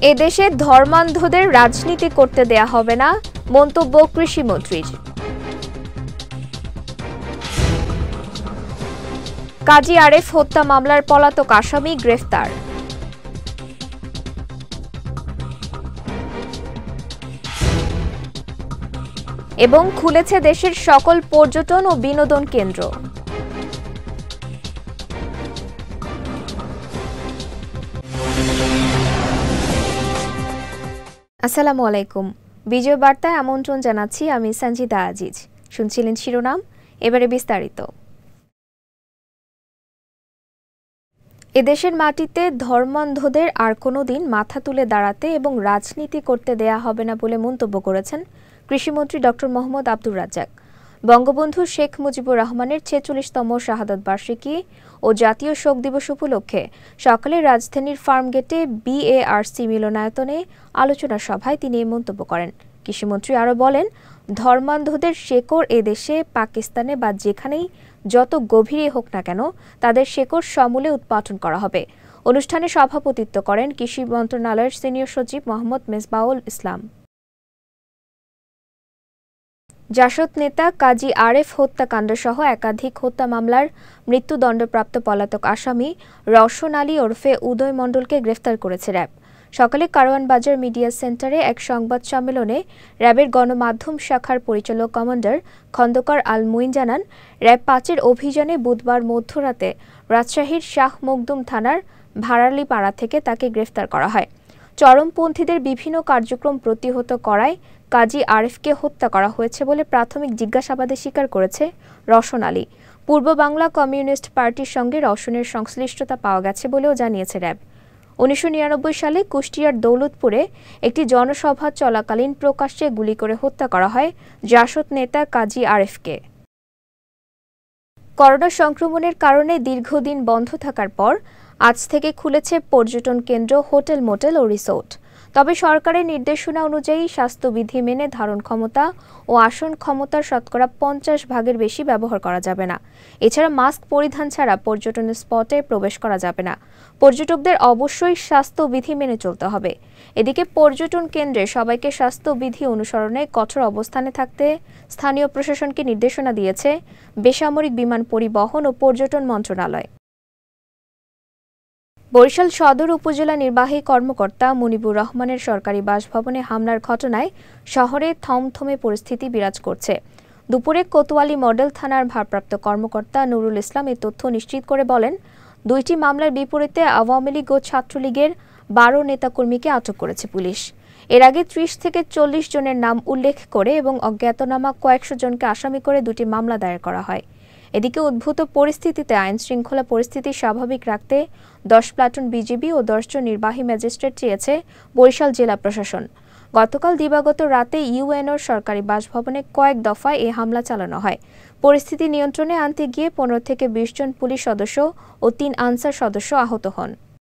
এদেশে ধর্মান্ধদের রাজনীতি করতে দেয়া হবে না, মন্তব্য কৃষিমন্ত্রীর। কাজী আরেফ হত্যা মামলার পলাতক আসামি গ্রেফতার। এবং খুলেছে দেশের সকল পর্যটন ও বিনোদন কেন্দ্র। আসসালামু আলাইকুম। বিজয় বার্তায় আমন্ত্রণ জানাচ্ছি আমি সঞ্জিদা আজিজ। শুনছিলেন শিরোনাম, এবারে বিস্তারিত। এদেশের মাটিতে ধর্মান্ধদের আর কোনোদিন মাথা তুলে দাঁড়াতে এবং রাজনীতি করতে দেয়া হবে না বলে মন্তব্য করেছেন কৃষিমন্ত্রী ডক্টর মোহাম্মদ আব্দুর রাজ্জাক। বঙ্গবন্ধু শেখ মুজিবুর রহমানের ৪৬তম শাহাদাত বার্ষিকী ও জাতীয় শোক দিবস উপলক্ষে সকালে রাজধানীর ফার্মগেটে BARC মিলনায়তনে আলোচনা সভায় তিনি এই মন্তব্য করেন। কৃষিমন্ত্রী আরও বলেন, ধর্মান্ধদের শেকড় এদেশে, পাকিস্তানে বা যেখানেই যত গভীরে হোক না কেন তাদের শেকড় সমূলে উৎপাটন করা হবে। অনুষ্ঠানে সভাপতিত্ব করেন কৃষি মন্ত্রণালয়ের সিনিয়র সচিব মোহাম্মদ মেজবাউল ইসলাম। জাসদ নেতা কাজী আরেফ হত্যাকাণ্ড সহ একাধিক হত্যা মামলার মৃত্যুদণ্ডপ্রাপ্ত পলাতক আসামি রওশন আলী ওরফে উদয় মণ্ডলকে গ্রেফতার করেছে র্যাব। সকালে কারওয়ান বাজার মিডিয়া সেন্টারে এক সংবাদ সম্মেলনে র্যাবের গণমাধ্যম শাখার পরিচালক কমান্ডার খন্দকার আল মুইন জানান, র্যাব ৫-এর অভিযানে বুধবার মধ্যরাতে রাজশাহীর শাহ মখদুম থানার ভাড়ালি পাড়া থেকে তাকে গ্রেফতার করা হয়। চরমপন্থীদের বিভিন্ন কার্যক্রম প্রতিহত করায় কাজী আরেফকে হত্যা করা হয়েছে বলে প্রাথমিক জিজ্ঞাসাবাদে স্বীকার করেছে রওশন আলী। পূর্ব বাংলা কমিউনিস্ট পার্টির সঙ্গে রওশনের সংশ্লিষ্টতা পাওয়া গেছে বলেও জানিয়েছে র্যাব। ১৯৯৯ সালে কুষ্টিয়ার দৌলতপুরে একটি জনসভা চলাকালীন প্রকাশ্যে গুলি করে হত্যা করা হয় জাসদ নেতা কাজী আরেফকে। করোনা সংক্রমণের কারণে দীর্ঘদিন বন্ধ থাকার পর আজ থেকে খুলেছে পর্যটন কেন্দ্র, হোটেল, মোটেল ও রিসোর্ট। তবে সরকারের নির্দেশনা অনুযায়ী স্বাস্থ্যবিধি মেনে ধারণ ক্ষমতা ও আসন ক্ষমতার শতকরা ৫০% বেশি ব্যবহার করা যাবে না। এছাড়া মাস্ক পরিধান ছাড়া পর্যটন স্পটে প্রবেশ করা যাবে না। পর্যটকদের অবশ্যই স্বাস্থ্যবিধি মেনে চলতে হবে। এদিকে পর্যটন কেন্দ্রে সবাইকে স্বাস্থ্যবিধি অনুসরণে কঠোর অবস্থানে থাকতে স্থানীয় প্রশাসনকে নির্দেশনা দিয়েছে বেসামরিক বিমান পরিবহন ও পর্যটন মন্ত্রণালয়। বরিশাল সদর উপজেলা নির্বাহী কর্মকর্তা মুনিবুর রহমানের সরকারি বাসভবনে হামলার ঘটনায় শহরে থমথমে পরিস্থিতি বিরাজ করছে। দুপুরে কোতোয়ালি মডেল থানার ভারপ্রাপ্ত কর্মকর্তা নুরুল ইসলাম এই তথ্য নিশ্চিত করে বলেন, ২টি মামলার বিপরীতে আওয়ামী লীগ ও ছাত্রলীগের ১২ নেতাকর্মীকে আটক করেছে পুলিশ। এর আগে ৩০ থেকে ৪০ জনের নাম উল্লেখ করে এবং অজ্ঞাতনামা কয়েকশো জনকে আসামি করে ২টি মামলা দায়ের করা হয়। এদিকে উদ্ভূত পরিস্থিতিতে আইন শৃঙ্খলা পরিস্থিতি স্বাভাবিক রাখতে ১০ প্লাটুন বিজিবি ও ১০ জন নির্বাহী ম্যাজিস্ট্রেট চেয়েছে বরিশাল জেলা প্রশাসন। গতকাল দিবাগত রাতে ইউএনওর সরকারি বাসভবনে কয়েক দফায় এই হামলা চালানো হয়। পরিস্থিতি নিয়ন্ত্রণে আনতে গিয়ে ১৫ থেকে ২০ জন পুলিশ সদস্য ও ৩ আনসার সদস্য আহত হন।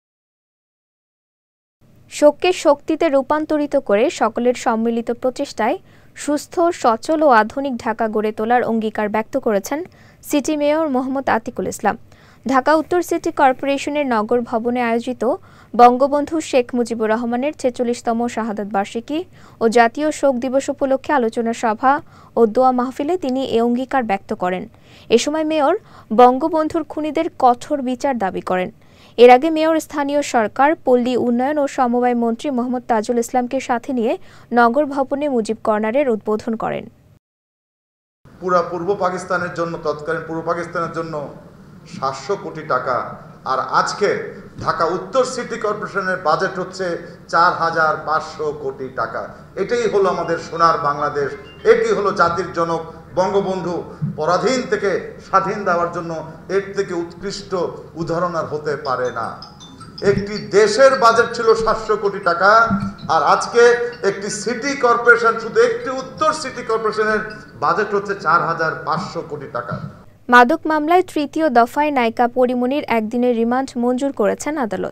শোককে শক্তিতে রূপান্তরিত করে সকলের সম্মিলিত প্রচেষ্টায় সুস্থ, সচল ও আধুনিক ঢাকা গড়ে তোলার অঙ্গীকার ব্যক্ত করেছেন সিটি মেয়র মোহাম্মদ আতিকুল ইসলাম। ঢাকা উত্তর সিটি কর্পোরেশনের নগর ভবনে আয়োজিত বঙ্গবন্ধু শেখ মুজিবুর রহমানের ৪৬তম শাহাদাত বার্ষিকী ও জাতীয় শোক দিবস উপলক্ষে আলোচনা সভা ও দোয়া মাহফিলে তিনি এ অঙ্গীকার ব্যক্ত করেন। এ সময় মেয়র বঙ্গবন্ধুর খুনিদের কঠোর বিচার দাবি করেন। এর আগে মেয়র স্থানীয় সরকার, পল্লী উন্নয়ন ও সমবায় মন্ত্রী মোহাম্মদ তাজুল ইসলামকে সাথে নিয়ে নগর ভবনে মুজিব কর্নারের উদ্বোধন করেন। পুরা পূর্ব পাকিস্তানের জন্য, তৎকালীন পূর্ব পাকিস্তানের জন্য ৭০০ কোটি টাকা, আর আজকে ঢাকা উত্তর সিটি কর্পোরেশনের বাজেট হচ্ছে ৪,৫০০ কোটি টাকা। এটাই হলো আমাদের সোনার বাংলাদেশ, এটি হলো জাতির জনক বঙ্গবন্ধু পরাধীন থেকে স্বাধীন দেওয়ার জন্য এর থেকে উৎকৃষ্ট উদাহরণ আর হতে পারে না। একটি দেশের বাজেট ছিল ৭০০ কোটি টাকা, আর আজকে একটি সিটি কর্পোরেশন, শুধু একটি উত্তর সিটি কর্পোরেশনের বাজেট হচ্ছে ৪,৫০০ কোটি টাকা। মাদক মামলায় তৃতীয় দফায় নায়িকা পরিমণির একদিনের রিমান্ড মঞ্জুর করেছেন আদালত।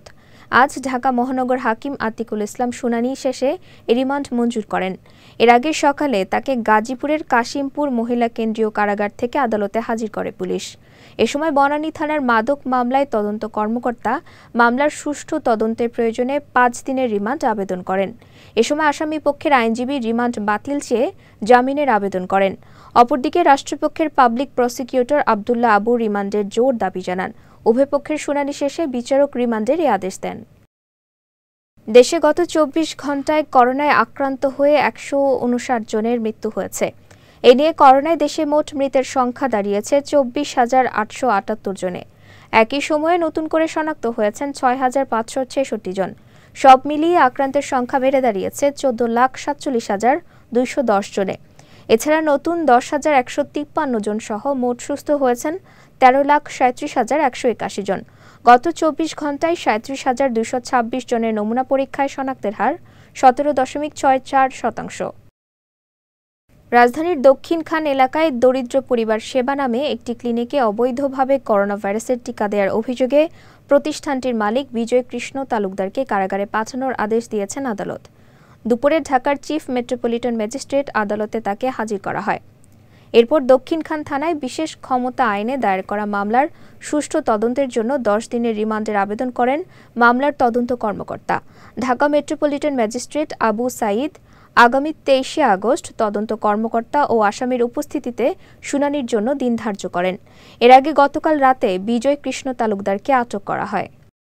আজ ঢাকা মহানগর হাকিম আতিকুল ইসলাম শুনানি শেষে রিমান্ড মঞ্জুর করেন। এর আগে সকালে তাকে গাজীপুরের কাশিমপুর মহিলা কেন্দ্রীয় কারাগার থেকে আদালতে হাজির করে পুলিশ। এ সময় বনানী থানার মাদক মামলায় তদন্ত কর্মকর্তা মামলার সুষ্ঠু তদন্তের প্রয়োজনে 5 দিনের রিমান্ড আবেদন করেন। এ সময় আসামি পক্ষের আইনজীবী রিমান্ড বাতিল চেয়ে জামিনের আবেদন করেন। অপরদিকে রাষ্ট্রপক্ষের পাবলিক প্রসিকিউটর আব্দুল্লাহ আবু রিমান্ডের জোর দাবি জানান। উভয় পক্ষের শুনানি শেষে বিচারক রিমান্ডের এই আদেশ দেন। দেশে গত 24 ঘণ্টায় করোনায় আক্রান্ত হয়ে 159 জনের মৃত্যু হয়েছে। এ নিয়ে করোনায় দেশে মোট মৃতের সংখ্যা দাঁড়িয়েছে 24,878 জনে। একই সময়ে নতুন করে শনাক্ত হয়েছেন 6,566 জন। সব মিলিয়ে আক্রান্তের সংখ্যা বেড়ে দাঁড়িয়েছে 14,47,210 জনে। এছাড়া নতুন 10,153 জন সহ মোট সুস্থ হয়েছেন 13,37,181 জন। গত 24 ঘণ্টায় 37,226 জনের নমুনা পরীক্ষায় শনাক্তের হার 17.64%। রাজধানীর দক্ষিণখান এলাকায় দরিদ্র পরিবার সেবা নামে একটি ক্লিনিকে অবৈধভাবে করোনা ভাইরাসের টিকা দেওয়ার অভিযোগে প্রতিষ্ঠানটির মালিক বিজয় কৃষ্ণ তালুকদারকে কারাগারে পাঠানোর আদেশ দিয়েছেন আদালত। দুপুরে ঢাকার চিফ মেট্রোপলিটন ম্যাজিস্ট্রেট আদালতে তাকে হাজির করা হয়। এরপর দক্ষিণখান থানায় বিশেষ ক্ষমতা আইনে দায়ের করা মামলার সুষ্ঠু তদন্তের জন্য 10 দিনের রিমান্ডের আবেদন করেন মামলার তদন্ত কর্মকর্তা। ঢাকা মেট্রোপলিটন ম্যাজিস্ট্রেট আবু সাঈদ আগামী 23শে আগস্ট তদন্ত কর্মকর্তা ও আসামির উপস্থিতিতে শুনানির জন্য দিন ধার্য করেন। এর আগে গতকাল রাতে বিজয় কৃষ্ণ তালুকদারকে আটক করা হয়।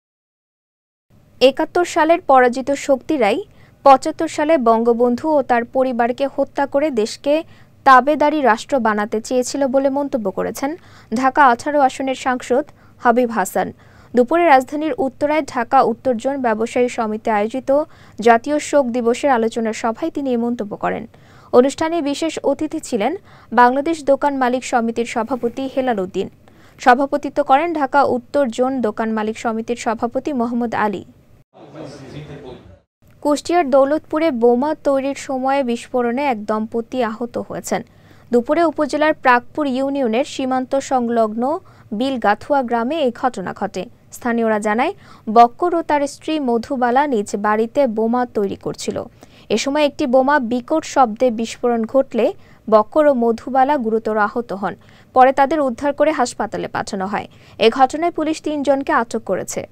71 সালের পরাজিত শক্তিরাই 75 সালে বঙ্গবন্ধু ও তার পরিবারকে হত্যা করে দেশকে তাবেদারি রাষ্ট্র বানাতে চেয়েছিল বলে মন্তব্য করেছেন ঢাকা 18 আসনের সাংসদ হাবিব হাসান। দুপুরে রাজধানীর উত্তরায় ঢাকা উত্তর জোন ব্যবসায়ী সমিতি আয়োজিত জাতীয় শোক দিবসের আলোচনা সভায় তিনি এই মন্তব্য করেন। অনুষ্ঠানে বিশেষ অতিথি ছিলেন বাংলাদেশ দোকান মালিক সমিতির সভাপতি হেলাল উদ্দিন। সভাপতিত্ব করেন ঢাকা উত্তর জোন দোকান মালিক সমিতির সভাপতি মোহাম্মদ আলী। কুষ্টিয়ার দৌলতপুরে বোমা তৈরির সময় বিস্ফোরণে এক দম্পতি আহত হয়েছেন। দুপুরে উপজেলার প্রাকপুর ইউনিয়নের সীমান্ত সংলগ্ন বিলগাথুয়া গ্রামে এই ঘটনা ঘটে। স্থানীয়রা জানায়, বক্কর ও তার স্ত্রী মধুবালা নিজ বাড়িতে বোমা তৈরি করছিল। এ সময় একটি বোমা বিকট শব্দে বিস্ফোরণ ঘটলে বক্কর ও মধুবালা গুরুতর আহত হন। পরে তাদের উদ্ধার করে হাসপাতালে পাঠানো হয়। এ ঘটনায় পুলিশ 3 জনকে আটক করেছে।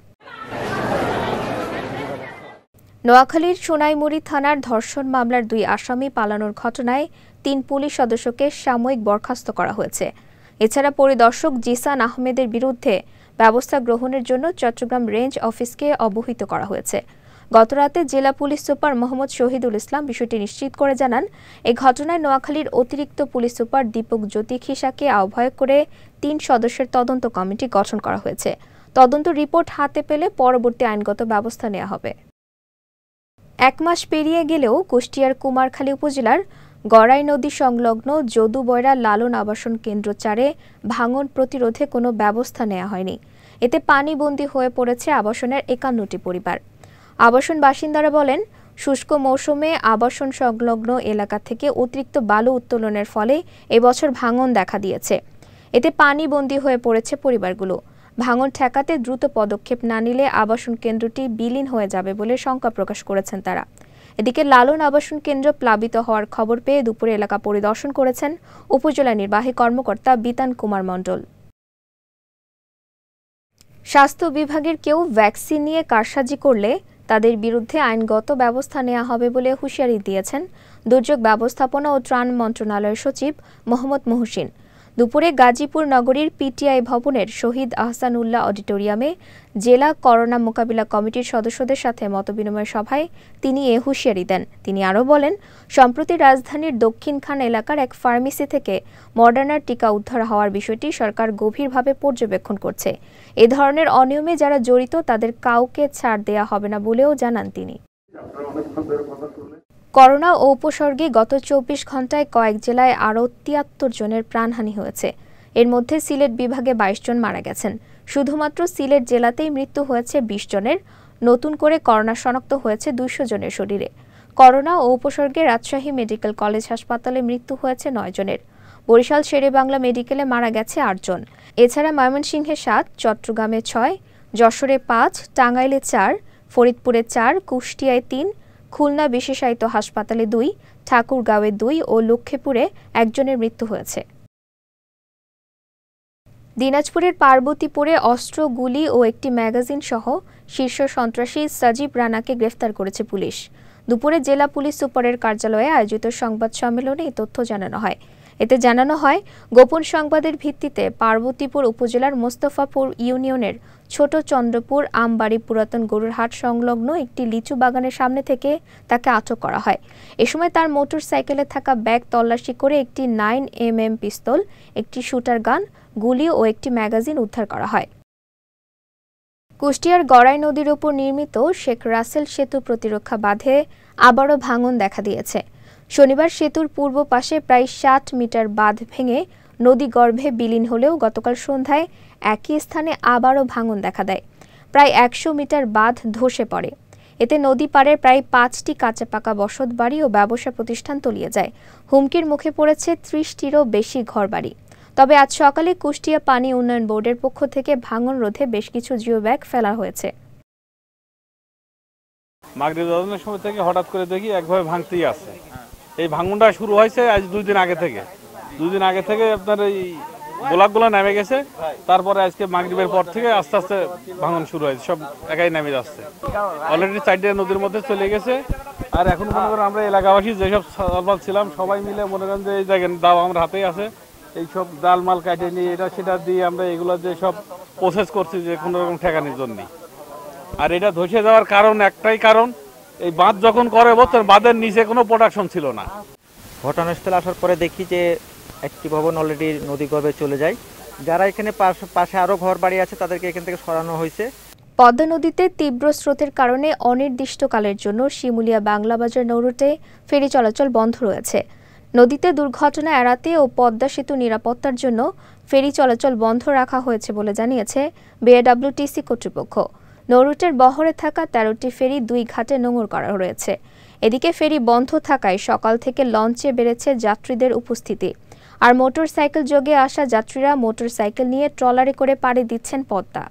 নোয়াখালীর সোনাইমুড়ি থানার ধর্ষণ মামলার 2 আসামি পালানোর ঘটনায় 3 পুলিশ সদস্যকে সাময়িক বরখাস্ত করা হয়েছে। এছাড়া পরিদর্শক জিসান আহমেদের বিরুদ্ধে ব্যবস্থা গ্রহণের জন্য চট্টগ্রাম রেঞ্জ অফিসকে অবহিত করা হয়েছে। গতরাতে জেলা পুলিশ সুপার মোহাম্মদ শহীদুল ইসলাম বিষয়টি নিশ্চিত করে জানান, এই ঘটনায় নোয়াখালীর অতিরিক্ত পুলিশ সুপার দীপক জ্যোতি খিসাকে আহ্বায়ক করে 3 সদস্যের তদন্ত কমিটি গঠন করা হয়েছে। তদন্ত রিপোর্ট হাতে পেলে পরবর্তী আইনগত ব্যবস্থা নেওয়া হবে। 1 মাস পেরিয়ে গেলেও কুষ্টিয়ার কুমারখালী উপজেলার গড়াই নদী সংলগ্ন যদুবয়রা লালন আবাসন কেন্দ্র 4-এ ভাঙন প্রতিরোধে কোনো ব্যবস্থা নেওয়া হয়নি। এতে পানিবন্দী হয়ে পড়েছে আবাসনের 51টি পরিবার। আবাসন বাসিন্দারা বলেন, শুষ্ক মৌসুমে আবাসন সংলগ্ন এলাকা থেকে অতিরিক্ত বালু উত্তোলনের ফলে এবছর ভাঙন দেখা দিয়েছে। এতে পানিবন্দী হয়ে পড়েছে পরিবারগুলো। ভাঙন ঠেকাতে দ্রুত পদক্ষেপ না নিলে আবাসন কেন্দ্রটি বিলীন হয়ে যাবে বলে শঙ্কা প্রকাশ করেছেন তারা। এদিকে লালন আবাসন কেন্দ্র প্লাবিত হওয়ার খবর পেয়ে দুপুরে এলাকা পরিদর্শন করেছেন উপজেলা নির্বাহী কর্মকর্তা বিতান কুমার মণ্ডল। স্বাস্থ্য বিভাগের কেউ ভ্যাকসিন নিয়ে কারসাজি করলে তাদের বিরুদ্ধে আইনগত ব্যবস্থা নেওয়া হবে বলে হুঁশিয়ারি দিয়েছেন দুর্যোগ ব্যবস্থাপনা ও ত্রাণ মন্ত্রণালয়ের সচিব মোহাম্মদ মুহসিন। দুপুরে গাজীপুর নগরীর পিটিআই ভবনের শহীদ আহসানুল্লাহ অডিটোরিয়ামে জেলা করোনা মোকাবিলা কমিটির সদস্যদের সাথে মতবিনিময় সভায় তিনি এ হুঁশিয়ারি দেন। তিনি আরও বলেন, সম্প্রতি রাজধানীর দক্ষিণখান এলাকার এক ফার্মেসি থেকে মডার্নার টিকা উদ্ধার হওয়ার বিষয়টি সরকার গভীরভাবে পর্যবেক্ষণ করছে। এ ধরনের অনিয়মে যারা জড়িত তাদের কাউকে ছাড় দেয়া হবে না বলেও জানান তিনি। করোনা ও উপসর্গে গত 24 ঘণ্টায় কয়েক জেলায় আরও 73 জনের প্রাণহানি হয়েছে। এর মধ্যে সিলেট বিভাগে 22 জন মারা গেছেন। শুধুমাত্র সিলেট জেলাতেই মৃত্যু হয়েছে 20 জনের। নতুন করে করোনা শনাক্ত হয়েছে 200 জনের শরীরে। করোনা ও উপসর্গে রাজশাহী মেডিকেল কলেজ হাসপাতালে মৃত্যু হয়েছে 9 জনের। বরিশাল শেরেবাংলা মেডিকেলে মারা গেছে 8 জন। এছাড়া ময়মনসিংহে 7, চট্টগ্রামে 6, যশোরে 5, টাঙ্গাইলে 4, ফরিদপুরে 4, কুষ্টিয়ায় 3, খুলনা বিশেষায়িত হাসপাতালে 2, ঠাকুরগাঁওয়ে 2 ও লক্ষ্মীপুরে 1 জনের মৃত্যু হয়েছে। দিনাজপুরের পার্বতীপুরে অস্ত্র, গুলি ও একটি ম্যাগাজিন সহ শীর্ষ সন্ত্রাসী সাজিব রানাকে গ্রেফতার করেছে পুলিশ। দুপুরে জেলা পুলিশ সুপারের কার্যালয়ে আয়োজিত সংবাদ সম্মেলনে এই তথ্য জানানো হয়। এতে জানানো হয়, গোপন সংবাদের ভিত্তিতে পার্বতীপুর উপজেলার মোস্তফাপুর ইউনিয়নের ছোট চন্দ্রপুর আমবাড়ি পুরাতন গরুর হাট সংলগ্ন একটি লিচু বাগানের সামনে থেকে তাকে আটক করা হয়। এ সময় তার মোটর সাইকেলে থাকা ব্যাগ তল্লাশি করে একটি 9mm পিস্তল, একটি শুটার গান, গুলি ও একটি ম্যাগাজিন উদ্ধার করা হয়। কুষ্টিয়ার গড়াই নদীর ওপর নির্মিত শেখ রাসেল সেতু প্রতিরক্ষা বাঁধে আবারও ভাঙন দেখা দিয়েছে। শনিবার সেতুর পূর্ব পাশে প্রায় 60 মিটার বাঁধ ভেঙে নদীগর্ভে বিলীন হলেও গতকাল সন্ধ্যায় একই স্থানে আবারও ভাঙন দেখা দেয়। প্রায় 100 মিটার বাঁধ ধসে পড়ে। এতে নদী পাড়ের প্রায় 5টি কাঁচা পাকা বসতবাড়ি ও ব্যবসা প্রতিষ্ঠান তলিয়ে যায়। হুমকির মুখে পড়েছে 30টিরও বেশি ঘরবাড়ি। তবে আজ সকালে কুষ্টিয়া পানি উন্নয়ন বোর্ডের পক্ষ থেকে ভাঙন রোধে বেশ কিছু জিও ব্যাগ ফেলা হয়েছে। মাগরিব আজানের সময় থেকে হঠাৎ করে দেখি একভাবে ভাঙতেই আছে। এই ভাঙনটা শুরু হয়েছে আজ 2 দিন আগে থেকে। 2 দিন আগে থেকে আপনার এই গোলাপগুলো নেমে গেছে, তারপরে আজকে মাগরিবের পর থেকে আস্তে আস্তে ভাঙন শুরু হয়েছে, সব একাই নেমে যাচ্ছে। অলরেডি 4 নদীর মধ্যে চলে গেছে। আর এখন মনে করেন আমরা এলাকাবাসী যেসব সালবাল ছিলাম সবাই মিলে মনে করেন যে এই জায়গায় দাও আমার হাতেই আছে, এইসব ডালমাল কাটে নিয়ে এটা সেটা দিয়ে আমরা এগুলো যে সব প্রসেস করছি যে কোনো রকম ঠেকানোর জন্য। আর এটা ধসে যাওয়ার কারণ একটাই কারণ, এই বাঁধ যখন করে বলতেন বাঁধের নিচে কোনো প্রোটেকশন ছিল না। ঘটনাস্থলে আসার পরে দেখি যে একটি ভবন অলরেডি নদীগর্ভে চলে যায়। যারা এখানে পাশে আরও ঘর বাড়ি আছে তাদেরকে এখান থেকে সরানো হয়েছে। পদ্মা নদীতে তীব্র স্রোতের কারণে অনির্দিষ্টকালের জন্য শিমুলিয়া বাংলাবাজার নৌরুটে ফেরি চলাচল বন্ধ রয়েছে। নদীতে দুর্ঘটনা এড়াতে ও পদ্মা সেতু নিরাপত্তার জন্য ফেরি চলাচল বন্ধ রাখা হয়েছে বলে জানিয়েছে বিএডব্লিউটিসি কর্তৃপক্ষ। নৌরুটের বহরে থাকা 13টি ফেরি 2 ঘাটে নোঙর করা রয়েছে। এদিকে ফেরি বন্ধ থাকায় সকাল থেকে লঞ্চে বেড়েছে যাত্রীদের উপস্থিতি। আর মোটরসাইকেল যোগে আসা যাত্রীরা মোটরসাইকেল নিয়ে ট্রলারে করে পাড়ি দিচ্ছেন পদ্মা।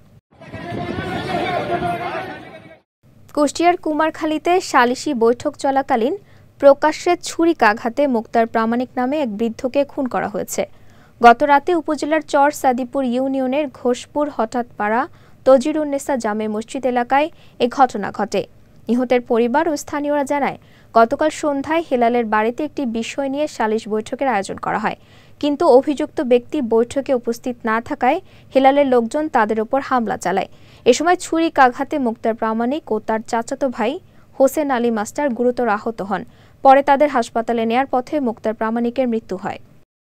কুষ্টিয়ার কুমারখালীতে সালিশি বৈঠক চলাকালীন প্রকাশ্যে ছুরিকাঘাতে মুক্তার প্রামাণিক নামে এক বৃদ্ধকে খুন করা হয়েছে। গতরাতে উপজেলার চর সাদিপুর ইউনিয়নের ঘোষপুর হঠাৎপাড়া তজিরুন্নেসা জামে মসজিদ এলাকায় এ ঘটনা ঘটে। নিহতের পরিবার ও স্থানীয়রা জানায়, গতকাল সন্ধ্যায় হেলালের বাড়িতে একটি বিষয় নিয়ে সালিশ বৈঠকের আয়োজন করা হয়, কিন্তু অভিযুক্ত ব্যক্তি বৈঠকে উপস্থিত না থাকায় হেলালের লোকজন তাদের ওপর হামলা চালায়। এ সময় ছুরিকাঘাতে মুক্তার প্রামাণিক ও তার চাচাতো ভাই হোসেন আলী মাস্টার গুরুতর আহত হন। পরে তাদের হাসপাতালে নেয়ার পথে মুক্তার প্রামাণিকের মৃত্যু হয়।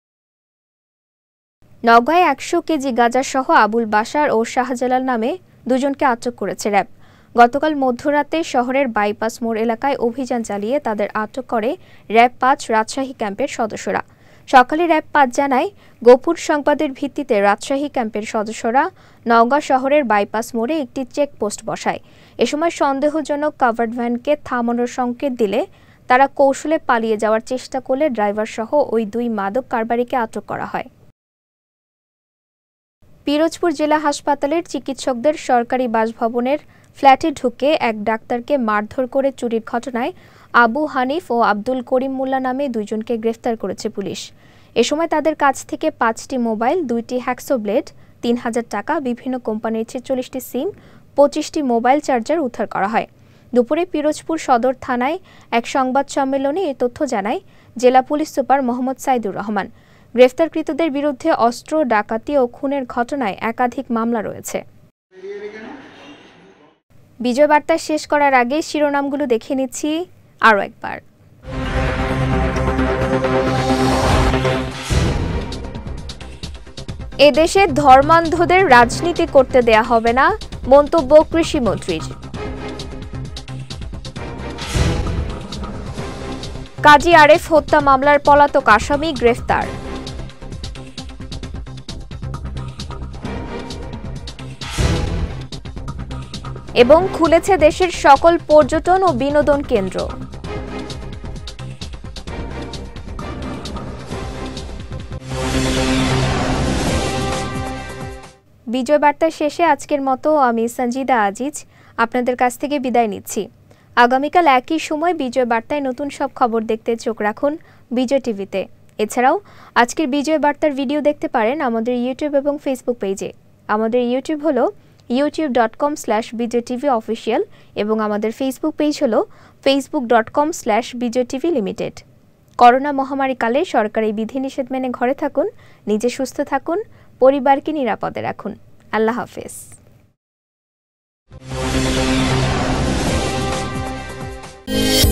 নওগাঁয় 100 কেজি গাঁজাসহ আবুল বাশার ও শাহজালাল নামে 2 জনকে আটক করেছে র্যাব। গতকাল মধ্যরাতে শহরের বাইপাস মোড় এলাকায় অভিযান চালিয়ে তাদের আটক করে র্যাব 5 রাজশাহী ক্যাম্পের সদস্যরা। সকালে র্যাব 5 জানায়, গোপন সংবাদের ভিত্তিতে রাজশাহী ক্যাম্পের সদস্যরা নওগাঁ শহরের বাইপাস মোড়ে একটি চেকপোস্ট বসায়। এ সময় সন্দেহজনক কাভার্ড ভ্যানকে থামানোর সংকেত দিলে তারা কৌশলে পালিয়ে যাওয়ার চেষ্টা করলে ড্রাইভার সহ ওই 2 মাদক কারবারিকে আটক করা হয়। পিরোজপুর জেলা হাসপাতালের চিকিৎসকদের সরকারি বাসভবনের ফ্ল্যাটে ঢুকে এক ডাক্তারকে মারধর করে চুরির ঘটনায় আবু হানিফ ও আব্দুল করিম মোল্লা নামে 2 জনকে গ্রেফতার করেছে পুলিশ। এ সময় তাদের কাছ থেকে 5টি মোবাইল, 2টি হ্যাকসো ব্লেড, 3000 টাকা, বিভিন্ন কোম্পানির 46টি সিম, 25টি মোবাইল চার্জার উদ্ধার করা হয়। দুপুরে পিরোজপুর সদর থানায় এক সংবাদ সম্মেলনে এই তথ্য জানায় জেলা পুলিশ সুপার মোহাম্মদ সাইদুর রহমান। গ্রেফতারকৃতদের বিরুদ্ধে অস্ত্র, ডাকাতি ও খুনের ঘটনায় একাধিক মামলা রয়েছে। বিজয় বার্তা শেষ করার আগে শিরোনামগুলো দেখে নিচ্ছি আরও একবার। এদেশে ধর্মান্ধদের রাজনীতি করতে দেয়া হবে না, মন্তব্য কৃষিমন্ত্রীর। কাজী আরেফ হত্যা মামলার পলাতক আসামি গ্রেফতার। এবং খুলেছে দেশের সকল পর্যটন ও বিনোদন কেন্দ্র। বিজয় বার্তার শেষে আজকের মতো আমি সঞ্জিদা আজিজ আপনাদের কাছ থেকে বিদায় নিচ্ছি। আগামীকাল একই সময় বিজয় বার্তায় নতুন সব খবর দেখতে চোখ রাখুন বিজয় টিভিতে। এছাড়াও আজকের বিজয় বার্তার ভিডিও দেখতে পারেন আমাদের ইউটিউব এবং ফেসবুক পেজে। আমাদের ইউটিউব হলো youtube.com/bijaytvofficial এবং আমাদের ফেসবুক পেজ হলো facebook.com/bijaytvlimited। করোনা মহামারীকালে সরকারি বিধিনিষেধ মেনে ঘরে থাকুন, নিজে সুস্থ থাকুন, পরিবারকে নিরাপদে রাখুন। আল্লাহ হাফেজ।